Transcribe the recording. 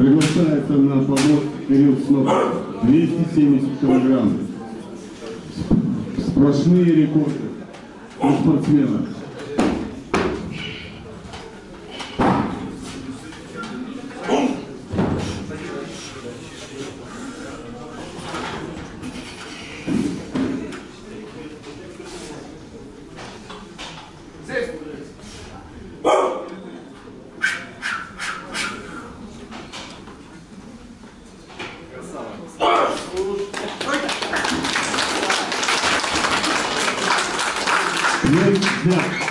Приглашается на помост Кирилл Сноп, 270 килограмм. Сплошные рекорды у спортсмена. Нельзя.